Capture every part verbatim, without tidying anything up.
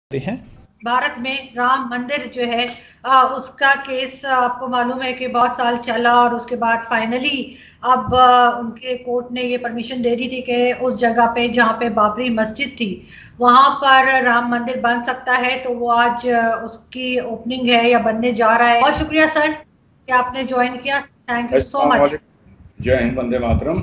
हैं। भारत में राम मंदिर जो है आ, उसका केस आपको मालूम है कि बहुत साल चला और उसके बाद फाइनली अब आ, उनके कोर्ट ने ये परमिशन दे दी थी कि उस जगह पे जहाँ पे बाबरी मस्जिद थी वहां पर राम मंदिर बन सकता है। तो वो आज आ, उसकी ओपनिंग है या बनने जा रहा है। बहुत शुक्रिया सर कि आपने ज्वाइन किया। थैंक यू सो अस्सलाम मच। वालेकुम। जय हिंद, वंदे मातरम।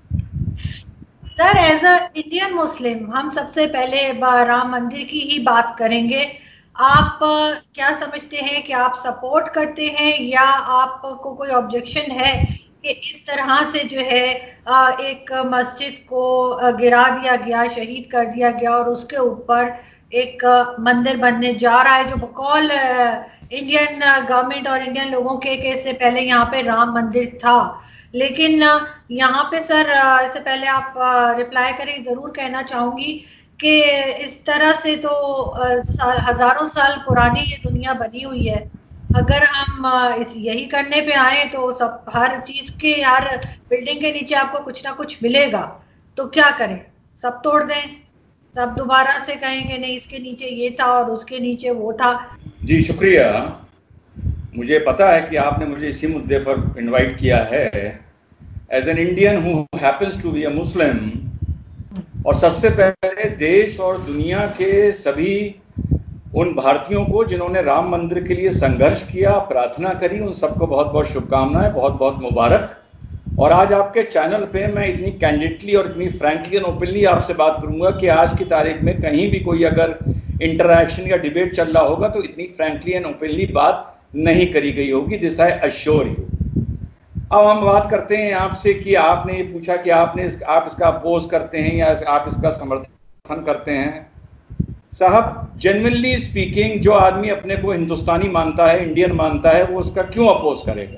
Sir as a Indian Muslim हम सबसे पहले ब- राम मंदिर की ही बात करेंगे। आप अ, क्या समझते हैं कि आप सपोर्ट करते हैं या आपको कोई ऑब्जेक्शन है कि इस तरह से जो है अ, एक मस्जिद को अ, गिरा दिया गया, शहीद कर दिया गया और उसके ऊपर एक अ, मंदिर बनने जा रहा है जो बकौल इंडियन गवर्नमेंट और इंडियन लोगों के के इससे पहले यहाँ पे राम मंदिर था। लेकिन अ, यहाँ पे सर अ, इससे पहले आप रिप्लाई करें, जरूर कहना चाहूंगी कि इस तरह से तो अ, साल हजारों साल पुरानी ये दुनिया बनी हुई है। अगर हम अ, इस यही करने पे आए तो सब हर चीज के हर बिल्डिंग के नीचे आपको कुछ ना कुछ मिलेगा। तो क्या करें, सब तोड़ दें, सब दोबारा से कहेंगे नहीं इसके नीचे ये था और उसके नीचे वो था। जी शुक्रिया। मुझे पता है कि आपने मुझे इसी मुद्दे पर इनवाइट किया है as an Indian who happens to be a Muslim. और सबसे पहले देश और दुनिया के सभी उन भारतीयों को जिन्होंने राम मंदिर के लिए संघर्ष किया, प्रार्थना करी, उन सबको बहुत बहुत शुभकामनाएं, बहुत बहुत मुबारक। और आज आपके चैनल पे मैं इतनी कैंडिडली और इतनी फ्रैंकली एंड ओपनली आपसे बात करूंगा कि आज की तारीख में कहीं भी कोई अगर इंटरैक्शन या डिबेट चल रहा होगा तो इतनी फ्रैंकली एंड ओपनली बात नहीं करी गई होगी। This I assure you. अब हम बात करते हैं आपसे कि आपने ये पूछा कि आपने इस, आप इसका अपोज करते हैं या आप इसका समर्थन करते हैं। साहब, जेन्युइनली स्पीकिंग, जो आदमी अपने को हिंदुस्तानी मानता है, इंडियन मानता है, वो उसका क्यों अपोज करेगा?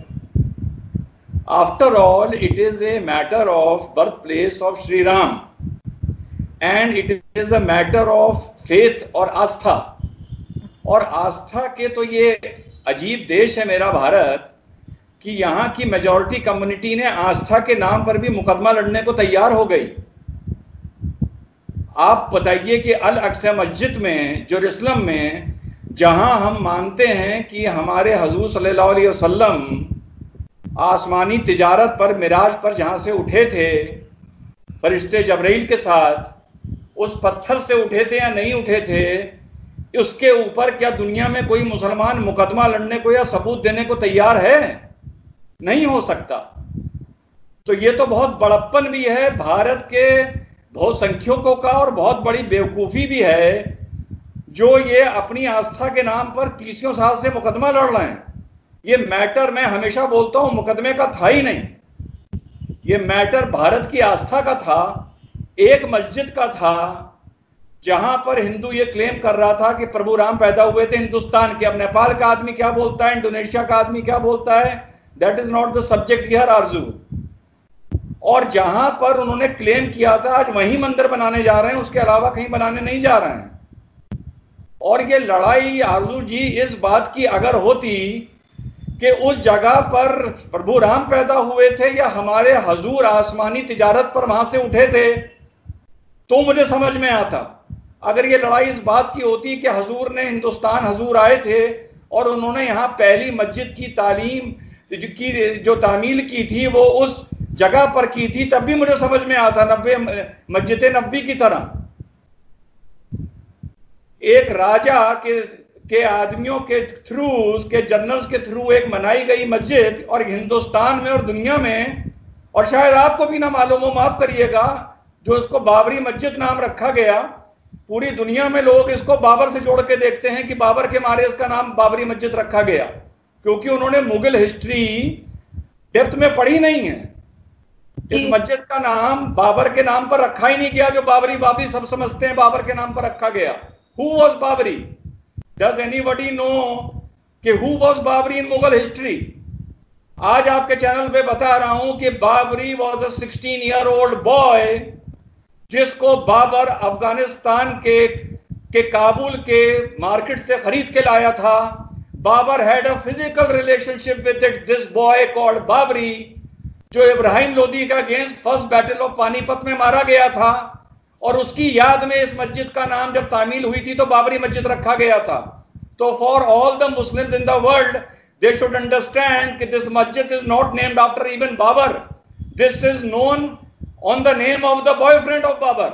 After all it is a matter of birth place of Shri Ram and it is a matter of faith और आस्था। और आस्था के तो ये अजीब देश है मेरा भारत कि यहाँ की मेजॉरिटी कम्युनिटी ने आस्था के नाम पर भी मुकदमा लड़ने को तैयार हो गई। आप बताइए कि अल अक्सा मस्जिद में, जेरूसलम में, जहां हम मानते हैं कि हमारे हजूर सल्लल्लाहु अलैहि वसल्लम आसमानी तिजारत पर, मिराज पर जहां से उठे थे फरिश्ते जबरील के साथ, उस पत्थर से उठे थे या नहीं उठे थे, उसके ऊपर क्या दुनिया में कोई मुसलमान मुकदमा लड़ने को या सबूत देने को तैयार है? नहीं हो सकता। तो ये तो बहुत बड़प्पन भी है भारत के बहुसंख्यकों का और बहुत बड़ी बेवकूफ़ी भी है जो ये अपनी आस्था के नाम पर तीसों साल से मुकदमा लड़ रहे हैं। ये मैटर, मैं हमेशा बोलता हूं, मुकदमे का था ही नहीं। ये मैटर भारत की आस्था का था, एक मस्जिद का था जहां पर हिंदू ये क्लेम कर रहा था कि प्रभु राम पैदा हुए थे हिंदुस्तान के। अब नेपाल का आदमी क्या बोलता है, इंडोनेशिया का आदमी क्या बोलता है, that is not the subject here Arzoo. और जहां पर उन्होंने क्लेम किया था आज वहीं मंदिर बनाने जा रहे हैं, उसके अलावा कहीं बनाने नहीं जा रहे हैं। और ये लड़ाई आरजू जी इस बात की अगर होती कि उस जगह पर प्रभु राम पैदा हुए थे या हमारे हजूर आसमानी तिजारत पर वहां से उठे थे, तो मुझे समझ में आता। अगर ये लड़ाई इस बात की होती कि हजूर ने हिंदुस्तान, हजूर आए थे और उन्होंने यहाँ पहली मस्जिद की तालीम की, जो तामील की थी वो उस जगह पर की थी, तब भी मुझे समझ में आता। नब्बे मस्जिद नब्बी की तरह एक राजा के के आदमियों के थ्रू, उसके जनरल्स के थ्रू एक बनाई गई मस्जिद, और हिंदुस्तान में और दुनिया में, और शायद आपको भी ना मालूम हो, माफ करिएगा, जो इसको बाबरी मस्जिद नाम रखा गया, पूरी दुनिया में लोग इसको बाबर से जोड़ के देखते हैं कि बाबर के मारे इसका नाम बाबरी मस्जिद रखा गया, क्योंकि उन्होंने मुगल हिस्ट्री डेप्थ में पढ़ी नहीं है। इस मस्जिद का नाम बाबर के नाम पर रखा ही नहीं गया, जो बाबरी बाबरी सब समझते हैं बाबर के नाम पर रखा गया। Who was Babri? Does anybody know कि who was Babri in Mughal history? आज आपके चैनल पे बता रहा हूं कि Babri was a sixteen year old boy जिसको बाबर अफगानिस्तान के के काबुल के मार्केट से खरीद के लाया था। Babar had a physical relationship with this boy called Babri, जो इब्राहिम लोदी का against first battle of Panipat में मारा गया था। और उसकी याद में इस मस्जिद का नाम जब तामील हुई थी तो बाबरी मस्जिद रखा गया था। तो for all the Muslims in the world they should understand that this masjid is not named after even Babar. This is known on the name of the boyfriend of Babar.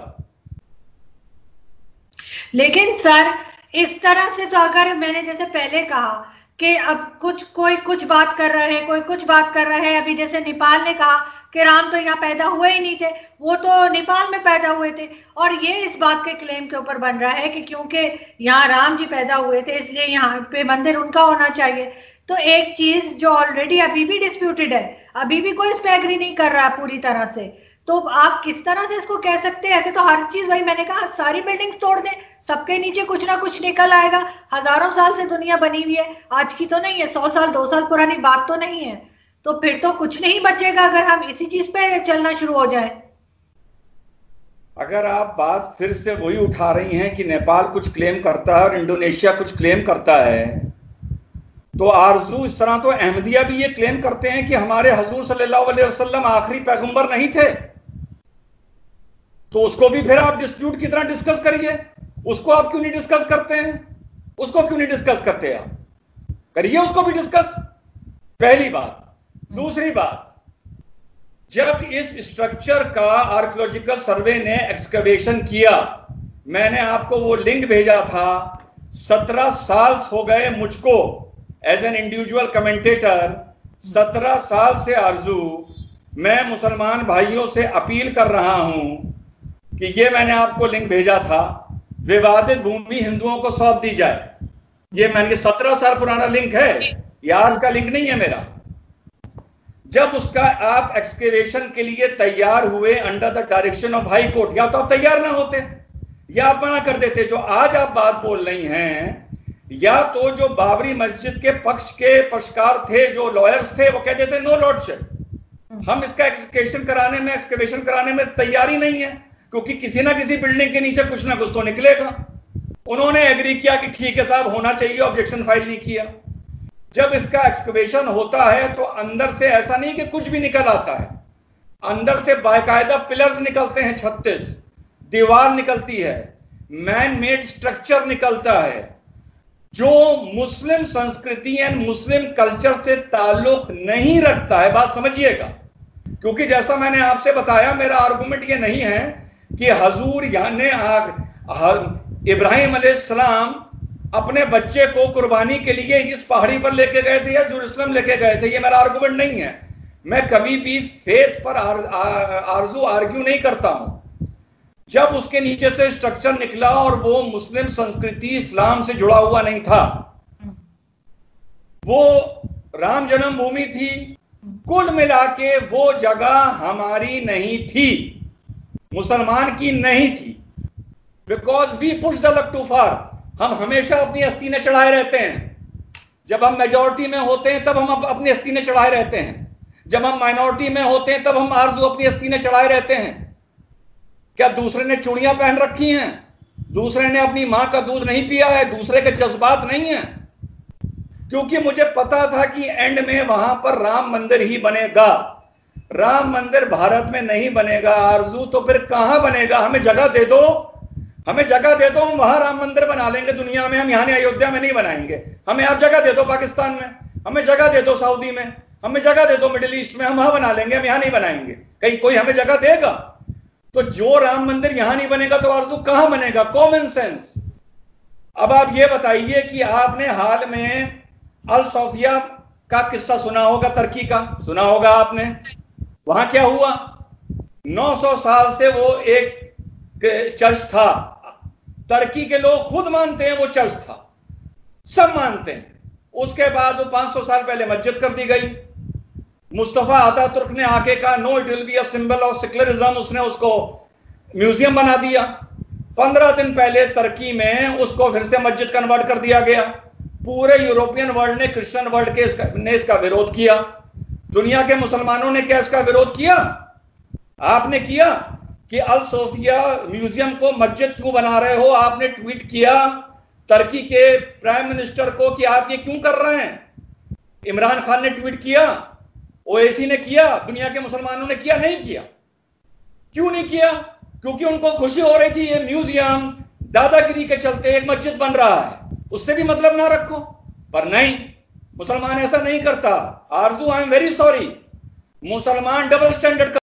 लेकिन सर इस तरह से तो अगर मैंने जैसे पहले कहा कि अब कुछ कोई कुछ बात कर रहा है, कोई कुछ बात कर रहा है, अभी जैसे नेपाल ने कहा कि राम तो यहाँ पैदा हुए ही नहीं थे, वो तो नेपाल में पैदा हुए थे, और ये इस बात के क्लेम के ऊपर बन रहा है कि क्योंकि यहाँ राम जी पैदा हुए थे इसलिए यहाँ पे मंदिर उनका होना चाहिए। तो एक चीज जो ऑलरेडी अभी भी डिस्प्यूटेड है, अभी भी कोई इस पे एग्री नहीं कर रहा पूरी तरह से, तो आप किस तरह से इसको कह सकते हैं? ऐसे तो हर चीज, वही मैंने कहा, सारी बिल्डिंग्स तोड़ दें, सबके नीचे कुछ ना कुछ निकल आएगा। हजारों साल से दुनिया बनी हुई है, आज की तो नहीं है, सौ साल दो साल पुरानी बात तो नहीं है, तो फिर तो कुछ नहीं बचेगा अगर हम इसी चीज पे चलना शुरू हो जाए। अगर आप बात फिर से वही उठा रही हैं कि नेपाल कुछ क्लेम करता है और इंडोनेशिया कुछ क्लेम करता है, तो आरजू इस तरह तो अहमदिया भी ये क्लेम करते हैं कि हमारे हुजूर सल्लल्लाहु अलैहि वसल्लम आखिरी पैगंबर नहीं थे, तो उसको भी फिर आप डिस्प्यूट की तरह डिस्कस करिए। उसको आप क्यों नहीं डिस्कस करते हैं? उसको क्यों नहीं डिस्कस करते? आप करिए उसको भी डिस्कस, पहली बात। दूसरी बात, जब इस स्ट्रक्चर का आर्कियोलॉजिकल सर्वे ने एक्सकवेशन किया, मैंने आपको वो लिंक भेजा था, सत्रह साल हो गए मुझको एज एन इंडिविजुअल कमेंटेटर, सत्रह साल से आरजू मैं मुसलमान भाइयों से अपील कर रहा हूं कि ये मैंने आपको लिंक भेजा था, विवादित भूमि हिंदुओं को सौंप दी जाए। ये मैंने सत्रह साल पुराना लिंक है, ये आज का लिंक नहीं है मेरा। जब उसका आप एक्सकेवेशन के लिए तैयार हुए under the direction of high court, या तो आप तैयार ना होते या आप मना कर देते। जो आज आप बात बोल रही हैं, या तो जो बाबरी मस्जिद के पक्ष के पक्षकार थे, जो लॉयर्स थे, वो कहते थे नो लॉर्डशिप, हम इसका एक्सकेवेशन कराने में एक्सकेवेशन कराने में तैयारी नहीं है, क्योंकि किसी ना किसी बिल्डिंग के नीचे कुछ ना कुछ तो निकलेगा। उन्होंने एग्री किया कि ठीक है साहब होना चाहिए, ऑब्जेक्शन फाइल नहीं किया। जब इसका एक्सकवेशन होता है तो अंदर से ऐसा नहीं कि कुछ भी निकल आता है, अंदर से बाकायदा पिलर्स निकलते हैं, छत्तीस दीवार निकलती है, मैन मेड स्ट्रक्चर निकलता है, जो मुस्लिम संस्कृति एंड मुस्लिम कल्चर से ताल्लुक नहीं रखता है। बात समझिएगा, क्योंकि जैसा मैंने आपसे बताया, मेरा आर्गुमेंट ये नहीं है कि हजूर यानी इब्राहिम अलैहिस्सलाम अपने बच्चे को कुर्बानी के लिए इस पहाड़ी पर लेके गए थे या जेरूसलम लेके गए थे, ये मेरा आर्गुमेंट नहीं है। मैं कभी भी फेथ पर आर, आरजू आर्ग्यू नहीं करता हूं। जब उसके नीचे से स्ट्रक्चर निकला और वो मुस्लिम संस्कृति इस्लाम से जुड़ा हुआ नहीं था, वो राम जन्मभूमि थी, कुल मिला के वो जगह हमारी नहीं थी, मुसलमान की नहीं थी, because we push the luck too far. हम हमेशा अपनी अस्तीने चढ़ाए रहते हैं। जब हम मेजॉरिटी में होते हैं तब हम अपनी अस्तीने चढ़ाए रहते हैं, जब हम माइनॉरिटी में होते हैं तब हम आरजू अपनी अस्तीने चढ़ाए रहते हैं। क्या दूसरे ने चूड़ियां पहन रखी हैं, दूसरे ने अपनी मां का दूध नहीं पिया है, दूसरे के जज्बात नहीं है? क्योंकि मुझे पता था कि एंड में वहां पर राम मंदिर ही बनेगा। राम मंदिर भारत में नहीं बनेगा आरजू, तो फिर कहां बनेगा? हमें जगह दे दो, हमें जगह दे दो, हम वहां राम मंदिर बना लेंगे दुनिया में। हम यहाँ अयोध्या में नहीं बनाएंगे। हमें आप जगह दे दो पाकिस्तान में, हमें जगह दे दो सऊदी में, हमें जगह दे दो मिडिल ईस्ट में, हम वहां बना लेंगे, हम यहाँ नहीं बनाएंगे। कहीं कोई हमें जगह देगा? तो जो राम मंदिर यहां नहीं बनेगा तो आरजू कहां बनेगा? Common sense. अब आप ये बताइए कि आपने हाल में अल सोफिया का किस्सा सुना होगा, तुर्की का सुना होगा आपने। वहां क्या हुआ? नौ सौ साल से वो एक चर्च था, तुर्की के लोग खुद मानते हैं वो चर्च था, सब मानते हैं। उसके बाद वो पांच सौ साल पहले मस्जिद कर दी गई। मुस्तफा अतातुर्क ने आके कहा no it will be a symbol of secularism, उसने उसको म्यूजियम बना दिया। पंद्रह दिन पहले तुर्की में उसको फिर से मस्जिद कन्वर्ट कर दिया गया। पूरे यूरोपियन वर्ल्ड ने, क्रिश्चियन वर्ल्ड के इसका, ने इसका विरोध किया। दुनिया के मुसलमानों ने क्या इसका विरोध किया? आपने किया कि अल सोफिया म्यूजियम को मस्जिद क्यों बना रहे हो? आपने ट्वीट किया तुर्की के प्राइम मिनिस्टर को कि आप ये क्यों कर रहे हैं। इमरान खान ने ट्वीट किया, ओएसी ने किया, दुनिया के मुसलमानों ने किया? नहीं किया। क्यों नहीं किया? क्योंकि उनको खुशी हो रही थी ये म्यूजियम दादागिरी के चलते एक मस्जिद बन रहा है, उससे भी मतलब ना रखो। पर नहीं, मुसलमान ऐसा नहीं करता। Arzoo, I am very sorry, मुसलमान डबल स्टैंडर्ड